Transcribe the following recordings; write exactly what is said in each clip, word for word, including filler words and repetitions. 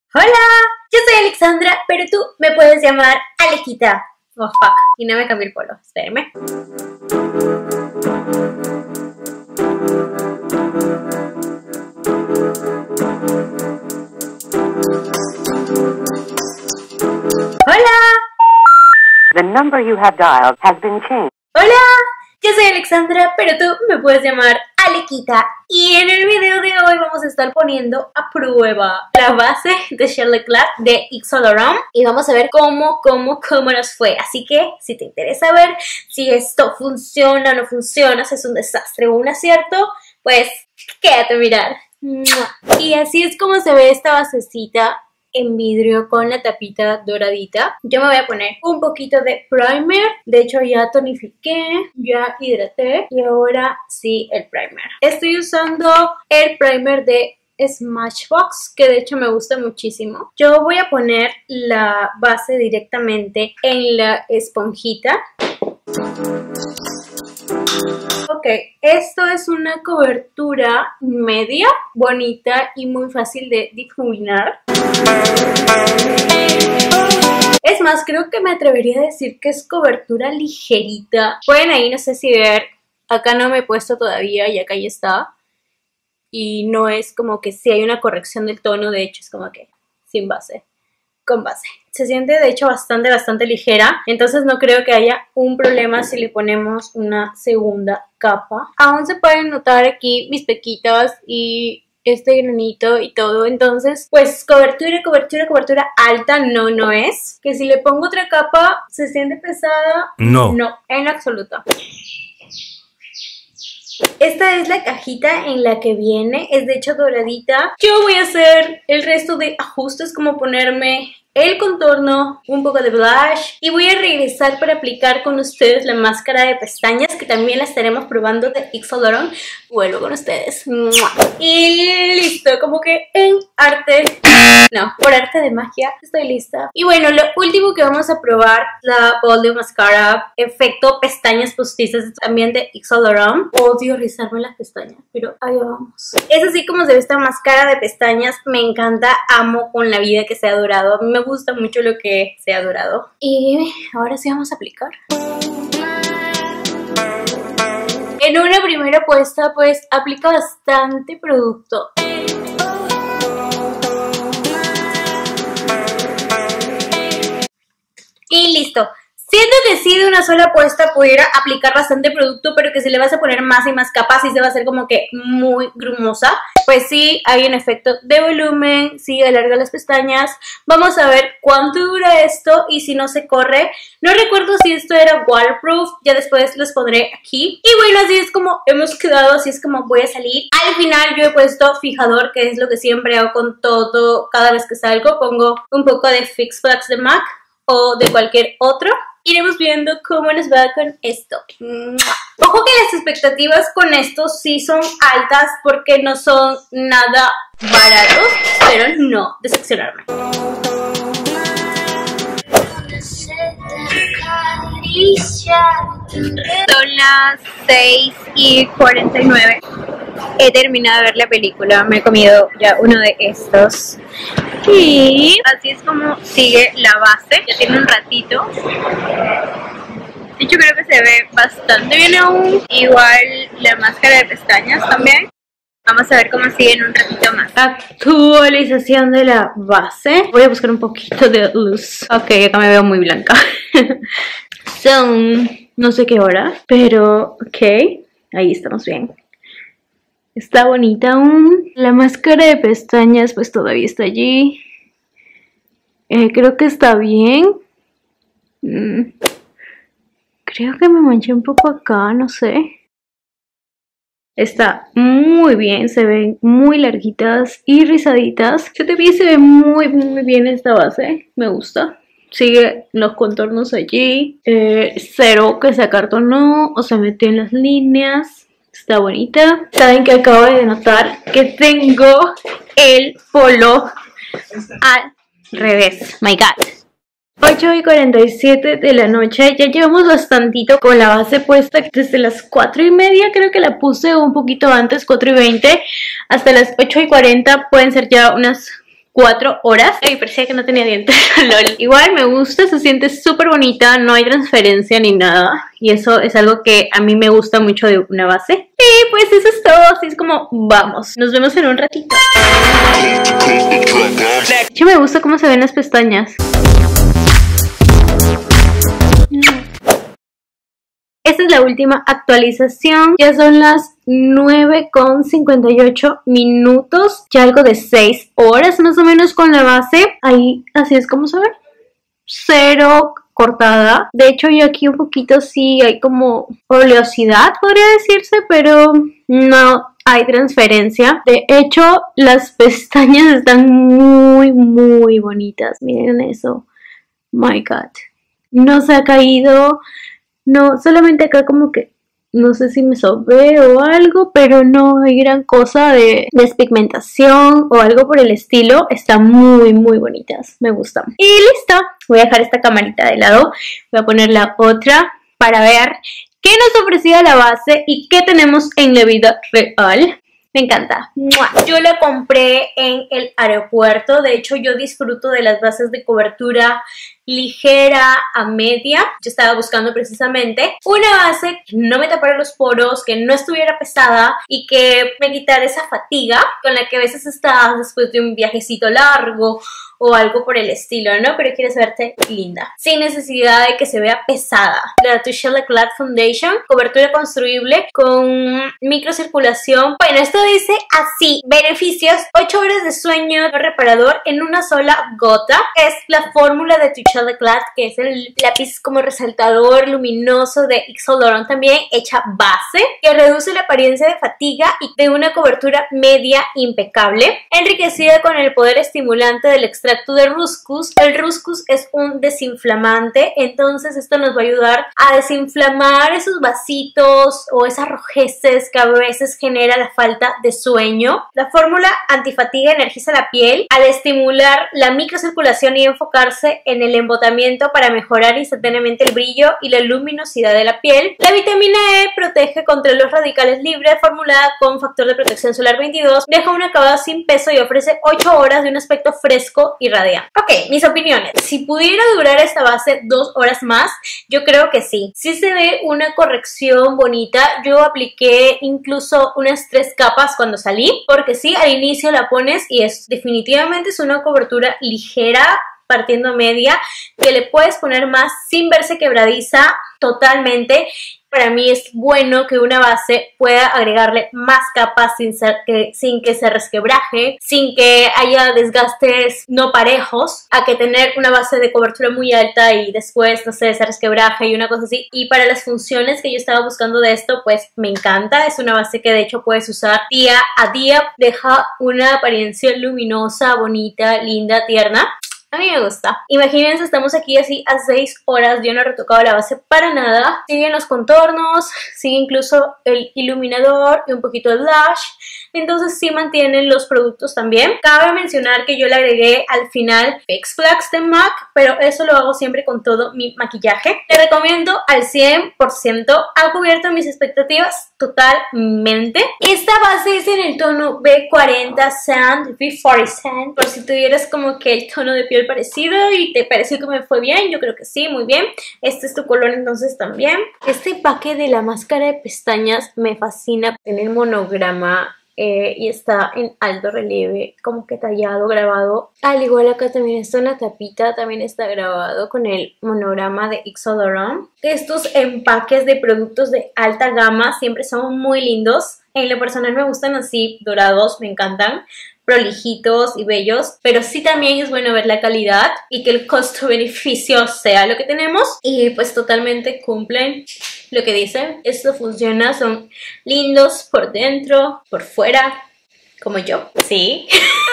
Hola, yo soy Alexandra, pero tú me puedes llamar Alequita. Oh fuck, y no me cambié el polo, espérenme. Hola. The number you have dialed has been changed. Hola, yo soy Alexandra, pero tú me puedes llamar Alequita. Y en el video de hoy vamos a estar poniendo a prueba la base de Charlotte Tilbury de Yves Saint Laurent. Y vamos a ver cómo, cómo, cómo nos fue. Así que si te interesa ver si esto funciona o no funciona, si es un desastre o un acierto, pues quédate a mirar. Y así es como se ve esta basecita en vidrio con la tapita doradita. Yo me voy a poner un poquito de primer. De hecho ya tonifiqué, ya hidraté y ahora sí el primer. Estoy usando el primer de Smashbox, que de hecho me gusta muchísimo. Yo voy a poner la base directamente en la esponjita. Ok, esto es una cobertura media, bonita y muy fácil de difuminar. Es más, creo que me atrevería a decir que es cobertura ligerita. Pueden ahí, no sé si ver, acá no me he puesto todavía y acá ya está. Y no es como que si hay una corrección del tono, de hecho es como que sin base, con base. Se siente de hecho bastante, bastante ligera. Entonces no creo que haya un problema si le ponemos una segunda capa. Aún se pueden notar aquí mis pequitas y este granito y todo. Entonces pues cobertura, cobertura, cobertura alta no, no es. Que si le pongo otra capa se siente pesada. No. No, en absoluto. Esta es la cajita en la que viene, es de hecho doradita. Yo voy a hacer el resto de ajustes, como ponerme el contorno, un poco de blush, y voy a regresar para aplicar con ustedes la máscara de pestañas, que también la estaremos probando de Yves Saint Laurent. Vuelvo con ustedes. Y listo, como que en arte, no, por arte de magia, estoy lista. Y bueno, lo último que vamos a probar, la Bold Mascara, efecto pestañas postizas, también de Yves Saint Laurent. Odio rizarme las pestañas, pero ahí vamos. Es así como se ve esta máscara de pestañas, me encanta, amo con la vida que sea dorado. A mí me gusta mucho lo que sea dorado. Y ahora sí vamos a aplicar. En una primera puesta pues aplica bastante producto. Y listo. Siento que sí, de una sola puesta pudiera aplicar bastante producto, pero que si le vas a poner más y más capas, sí se va a hacer como que muy grumosa. Pues sí, hay un efecto de volumen, sí alarga las pestañas. Vamos a ver cuánto dura esto y si no se corre. No recuerdo si esto era waterproof, ya después los pondré aquí. Y bueno, así es como hemos quedado, así es como voy a salir. Al final yo he puesto fijador, que es lo que siempre hago con todo, cada vez que salgo. Pongo un poco de Fix Wax de MAC o de cualquier otro. Iremos viendo cómo nos va con esto. Ojo que las expectativas con esto sí son altas porque no son nada baratos, pero no decepcionarme. Son las seis y cuarenta y nueve. He terminado de ver la película, me he comido ya uno de estos. Y así es como sigue la base, ya tiene un ratito. De hecho creo que se ve bastante bien aún. Igual la máscara de pestañas también. Vamos a ver cómo sigue en un ratito más. Actualización de la base. Voy a buscar un poquito de luz. Ok, acá me veo muy blanca. Son no sé qué hora, pero ok, ahí estamos bien. Está bonita aún. La máscara de pestañas pues todavía está allí. Eh, creo que está bien. Mm. Creo que me manché un poco acá, no sé. Está muy bien, se ven muy larguitas y rizaditas. Yo también se ve muy muy bien esta base, me gusta. Sigue los contornos allí. Eh, cero que se acartonó o se metió en las líneas. Está bonita. Saben que acabo de notar que tengo el polo al revés. My God. ocho y cuarenta y siete de la noche. Ya llevamos bastantito con la base puesta desde las cuatro y media. Creo que la puse un poquito antes, cuatro y veinte. Hasta las ocho y cuarenta. Pueden ser ya unas cuatro horas. Ay, parecía que no tenía dientes. Lol. Igual me gusta, se siente súper bonita, no hay transferencia ni nada. Y eso es algo que a mí me gusta mucho de una base. Y pues eso es todo, así es como vamos. Nos vemos en un ratito. Yo me gusta cómo se ven las pestañas. Esta es la última actualización, ya son las nueve con cincuenta y ocho minutos, ya algo de seis horas más o menos con la base. Ahí, así es como se ve, cero cortada. De hecho, yo aquí un poquito sí hay como oleosidad, podría decirse, pero no hay transferencia. De hecho, las pestañas están muy, muy bonitas. Miren eso. My God. No se ha caído. No, solamente acá como que no sé si me sobé o algo, pero no hay gran cosa de despigmentación o algo por el estilo. Están muy muy bonitas, me gustan. Y listo, voy a dejar esta camarita de lado, voy a poner la otra para ver qué nos ofrecía la base y qué tenemos en la vida real. Me encanta. ¡Mua! Yo la compré en el aeropuerto. De hecho, yo disfruto de las bases de cobertura ligera a media. Yo estaba buscando precisamente una base que no me tapara los poros, que no estuviera pesada y que me quitara esa fatiga con la que a veces estás después de un viajecito largo o algo por el estilo, ¿no? Pero quieres verte linda, sin necesidad de que se vea pesada. La Touche Eclat Foundation, cobertura construible con microcirculación. Bueno, esto dice así: beneficios, ocho horas de sueño reparador en una sola gota. Es la fórmula de Touche Eclat, que es el lápiz como resaltador luminoso de Yves Saint Laurent, también hecha base, que reduce la apariencia de fatiga y de una cobertura media impecable, enriquecida con el poder estimulante del extracto de Ruscus. El Ruscus es un desinflamante, entonces esto nos va a ayudar a desinflamar esos vasitos o esas rojeces que a veces genera la falta de sueño. La fórmula antifatiga energiza la piel al estimular la microcirculación y enfocarse en el embotamiento para mejorar instantáneamente el brillo y la luminosidad de la piel. La vitamina E protege contra los radicales libres, formulada con factor de protección solar veintidós, deja un acabado sin peso y ofrece ocho horas de un aspecto fresco y radiante. Ok, mis opiniones. Si pudiera durar esta base dos horas más, yo creo que sí. Sí se ve una corrección bonita. Yo apliqué incluso unas tres capas cuando salí, porque sí, al inicio la pones y es definitivamente es una cobertura ligera, partiendo media, que le puedes poner más sin verse quebradiza totalmente. Para mí es bueno que una base pueda agregarle más capas sin, ser que, sin que se resquebraje, sin que haya desgastes no parejos, a que tener una base de cobertura muy alta y después, no sé, se resquebraje y una cosa así. Y para las funciones que yo estaba buscando de esto, pues me encanta. Es una base que de hecho puedes usar día a día. Deja una apariencia luminosa, bonita, linda, tierna. A mí me gusta. Imagínense, estamos aquí así a seis horas. Yo no he retocado la base para nada. Siguen los contornos, sigue incluso el iluminador y un poquito de blush. Entonces sí mantienen los productos también. Cabe mencionar que yo le agregué al final Fix Flags de MAC, pero eso lo hago siempre con todo mi maquillaje. Le recomiendo al cien por ciento. Ha cubierto mis expectativas totalmente. Esta base es en el tono B cuarenta Sand, B cuarenta Sand. Por si tuvieras como que el tono de piel parecido y te pareció que me fue bien, yo creo que sí, muy bien. Este es tu color entonces también. Este empaque de la máscara de pestañas me fascina. Tiene el monograma eh, y está en alto relieve, como que tallado, grabado. Al igual acá también está una tapita, también está grabado con el monograma de Yves Saint Laurent. Estos empaques de productos de alta gama siempre son muy lindos. En lo personal me gustan así, dorados, me encantan, prolijitos y bellos, pero sí también es bueno ver la calidad y que el costo-beneficio sea lo que tenemos, y pues totalmente cumplen lo que dicen. Esto funciona, son lindos por dentro, por fuera, como yo, sí.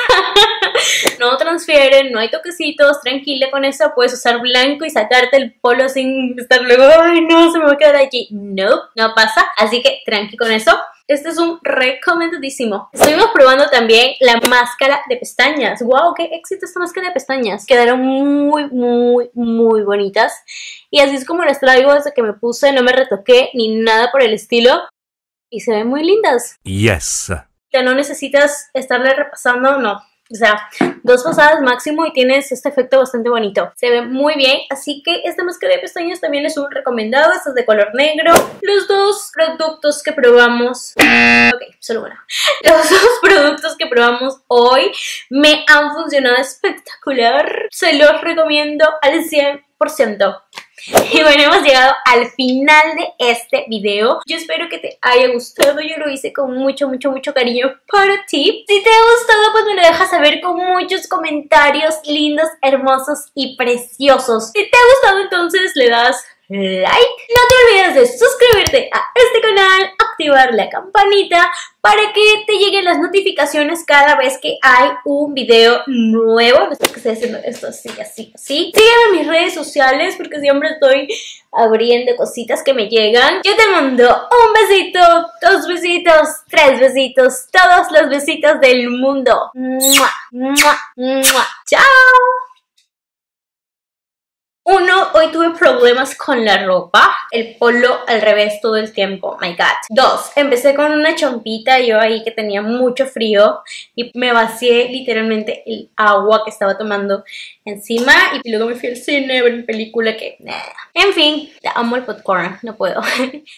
No transfieren, no hay toquecitos, tranquila con eso, puedes usar blanco y sacarte el polo sin estar luego, ay no, se me va a quedar allí. No, no pasa, así que tranqui con eso. Este es un recomendadísimo. Estuvimos probando también la máscara de pestañas. ¡Wow! ¡Qué éxito esta máscara de pestañas! Quedaron muy, muy, muy bonitas. Y así es como las traigo desde que me puse. No me retoqué ni nada por el estilo. Y se ven muy lindas. Yes. Ya no necesitas estarle repasando, no. O sea, dos pasadas máximo y tienes este efecto bastante bonito. Se ve muy bien, así que esta máscara de pestañas también es un recomendado. Esta es de color negro. Los dos productos que probamos... Ok, solo una. Los dos productos que probamos hoy me han funcionado espectacular. Se los recomiendo al cien por ciento. Y bueno, hemos llegado al final de este video. Yo espero que te haya gustado. Yo lo hice con mucho, mucho, mucho cariño para ti. Si te ha gustado, pues me lo dejas saber con muchos comentarios lindos, hermosos y preciosos. Si te ha gustado, entonces le das like. No te olvides de suscribirte a este canal, activar la campanita para que te lleguen las notificaciones cada vez que hay un video nuevo. No sé que estoy haciendo esto así, así, así. Sígueme en mis redes sociales porque siempre estoy abriendo cositas que me llegan. Yo te mando un besito, dos besitos, tres besitos, todos los besitos del mundo. ¡Mua! ¡Mua! ¡Mua! ¡Chao! Uno, hoy tuve problemas con la ropa, el polo al revés todo el tiempo, my god. Dos, empecé con una chompita yo ahí que tenía mucho frío y me vacié literalmente el agua que estaba tomando encima y luego me fui al cine a ver una película que... Nah. En fin, amo el popcorn, no puedo.